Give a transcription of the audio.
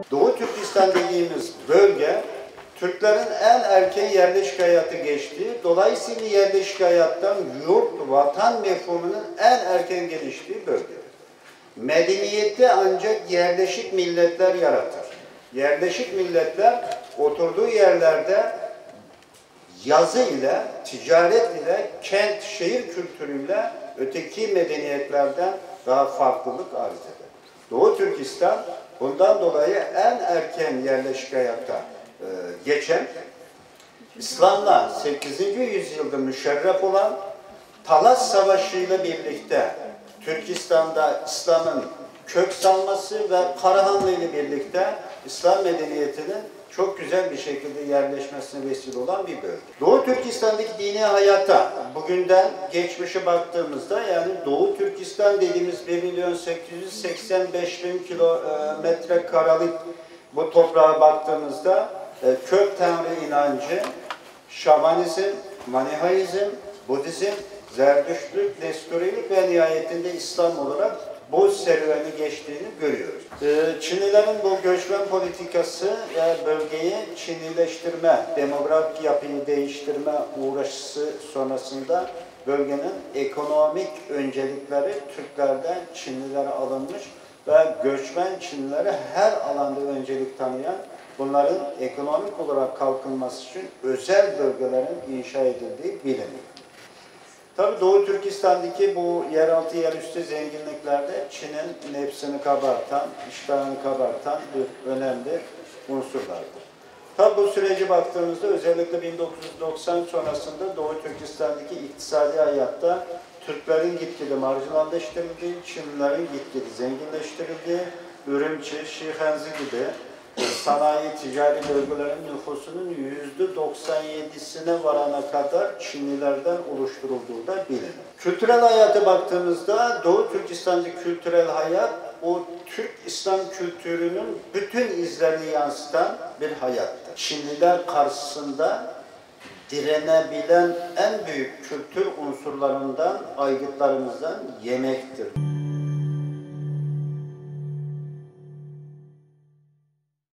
Doğu Türkistan dediğimiz bölge, Türklerin en erken yerleşik hayatı geçtiği, dolayısıyla yerleşik hayattan yurt, vatan mefhumunun en erken geliştiği bölge. Medeniyeti ancak yerleşik milletler yaratır. Yerleşik milletler oturduğu yerlerde yazı ile, ticaret ile, kent, şehir kültürüyle öteki medeniyetlerden daha farklılık arz eder. Doğu Türkistan bundan dolayı en erken yerleşik hayata geçen, İslam'la 8. yüzyılda müşerref olan Talas Savaşı ile birlikte Türkistan'da İslam'ın kök salması ve Karahanlı ile birlikte İslam medeniyetinin çok güzel bir şekilde yerleşmesine vesile olan bir bölge. Doğu Türkistan'daki dini hayata bugünden geçmişe baktığımızda, yani Doğu Türkistan dediğimiz 1.885.000 kilometre karelik bu toprağa baktığımızda kök tanrı inancı, şamanizm, manihaizm, Budizm, Zerdüştlük, Nesturilik ve nihayetinde İslam olarak bu serüveni geçtiğini görüyoruz. Çinlilerin bu göçmen politikası ve bölgeyi Çinlileştirme, demografik yapıyı değiştirme uğraşısı sonrasında bölgenin ekonomik öncelikleri Türklerden Çinlilere alınmış ve göçmen Çinlilere her alanda öncelik tanıyan, bunların ekonomik olarak kalkınması için özel bölgelerin inşa edildiği biliniyor. Tabii Doğu Türkistan'daki bu yeraltı yerüstü zenginliklerde Çin'in nefsini kabartan, iştahını kabartan bir önemli unsurlardır. Tabii bu süreci baktığımızda özellikle 1990 sonrasında Doğu Türkistan'daki iktisadi hayatta Türklerin gitgide marjinalleştirildiği, Çinlilerin gitgide zenginleştirildiği, Ürümçi, Şihenzi gibi sanayi, ticari bölgelerin nüfusunun %97'sine varana kadar Çinlilerden oluşturulduğu da bilinir. Kültürel hayata baktığımızda Doğu Türkistan'daki kültürel hayat, o Türk İslam kültürünün bütün izlerini yansıtan bir hayattır. Çinliler karşısında direnebilen en büyük kültür unsurlarından, aygıtlarımızdan yemektir.